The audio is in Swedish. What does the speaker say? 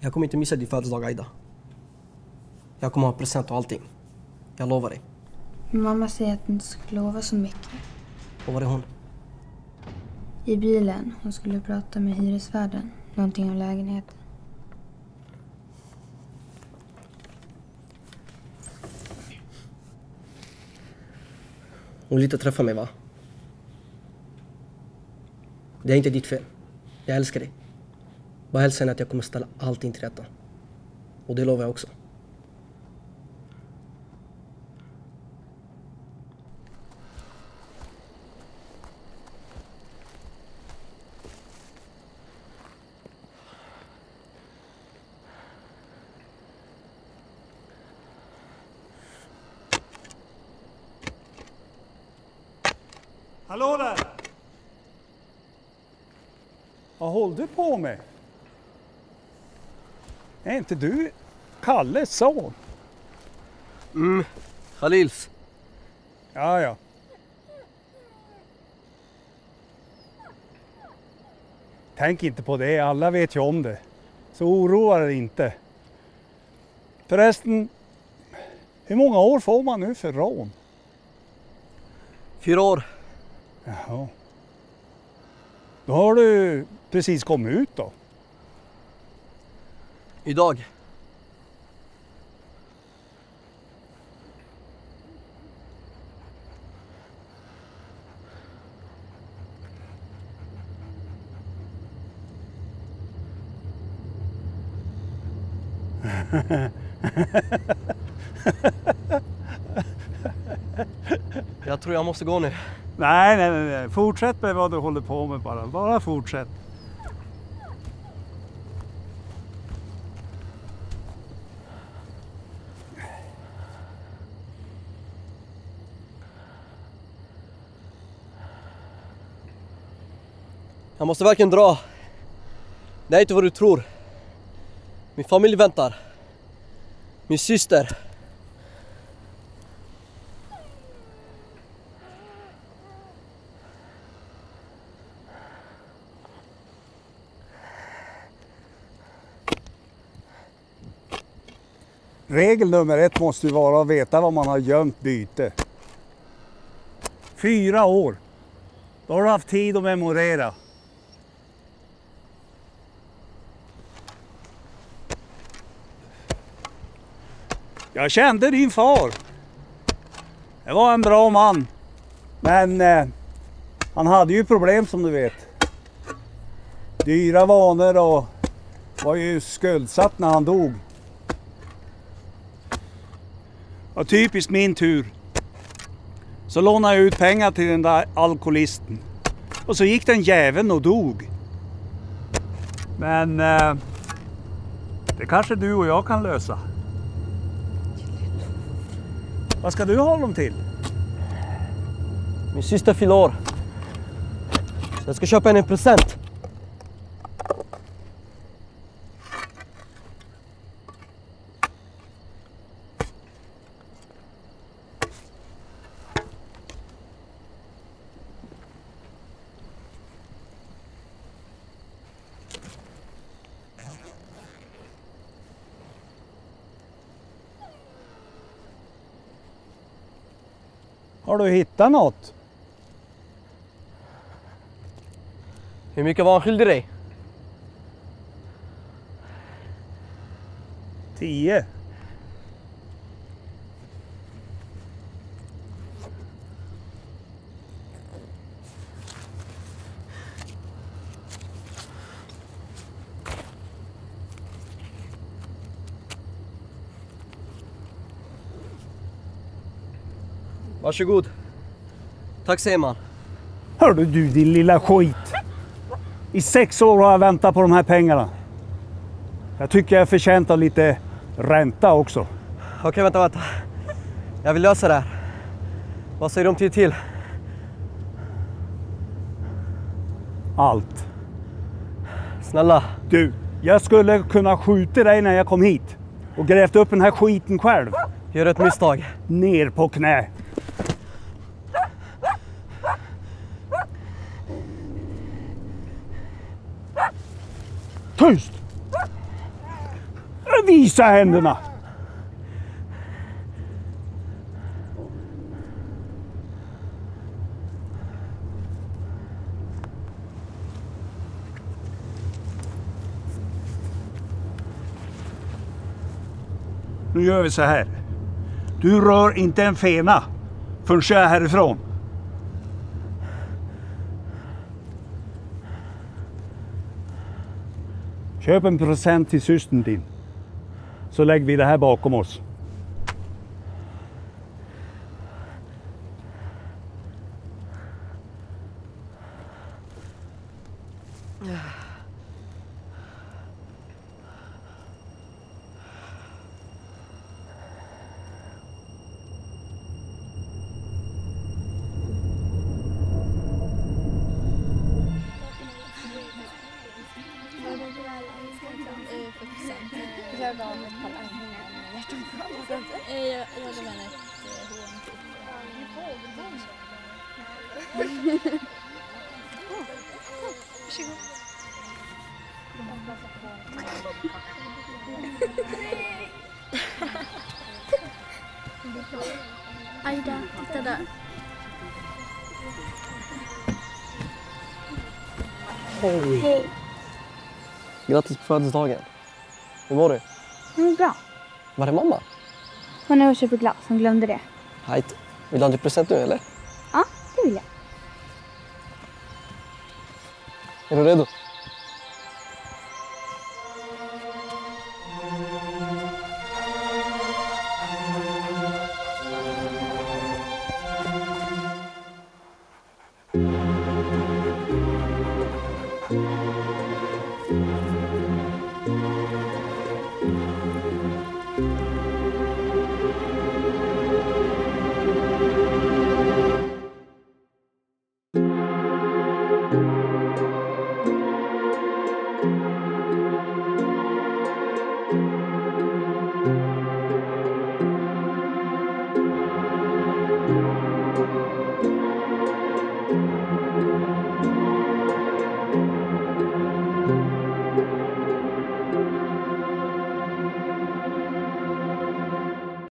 Jag kommer inte missa din födelsedag, Aida. Jag kommer ha present och allting. Jag lovar dig. Mamma säger att du inte ska lova så mycket. Och var är hon? I bilen. Hon skulle prata med hyresvärden. Någonting om lägenheten. Hon vill inte träffa mig, va? Det är inte ditt fel. Jag älskar dig. Bara hälsa henne att jag kommer ställa allting till rätta. Och det lovar jag också. Hallå där! Vad håller du på med? Är inte du Kalles son? Khalils. Ja. Tänk inte på det, alla vet ju om det. Så oroa dig inte. Förresten, hur många år får man nu för rån? 4 år. Jaha. Då har du precis kommit ut då? Idag. Jag tror jag måste gå nu. Nej. Fortsätt med vad du håller på med bara. Bara fortsätt. Jag måste verkligen dra. Det är inte vad du tror. Min familj väntar. Min syster. Regel nummer 1 måste ju vara att veta vad man har gömt byte. 4 år. Då har du haft tid att memorera. Jag kände din far. Det var en bra man. Men han hade ju problem som du vet. Dyra vanor och var ju skuldsatt när han dog. Och typiskt min tur. Så lånade jag ut pengar till den där alkoholisten. Och så gick den jäveln och dog. Men det kanske du och jag kan lösa. Vad ska du ha dem till? Min syster fyller år. Så jag ska köpa henne en present. Har du hittat något? Hur mycket var han skyldig dig? 10. Varsågod. Tack säger man. Hörde du din lilla skit. I 6 år har jag väntat på de här pengarna. Jag tycker jag är förtjänt av lite ränta också. Okej, vänta. Jag vill lösa det här. Vad säger du om tid till? Allt. Snälla. Du, jag skulle kunna skjuta dig när jag kom hit. Och grävt upp den här skiten själv. Gör ett misstag. Ner på knä. Tyst! Visa händerna! Nu gör vi så här. Du rör inte en fena förrän jag är härifrån. Köp en present till systern din. Så lägger vi det här bakom oss. Jag gav ett par anhängare med hjärtan. Jag menar ett hån. Varsågod. Aida, titta där. Hej! Grattis på födelsedagen. Hur mår du? Det är bra. Var är mamma? Hon är och köper glass, hon glömde det. Hejt. Vill du ha en present nu eller? Ja, det vill jag. Är du redo?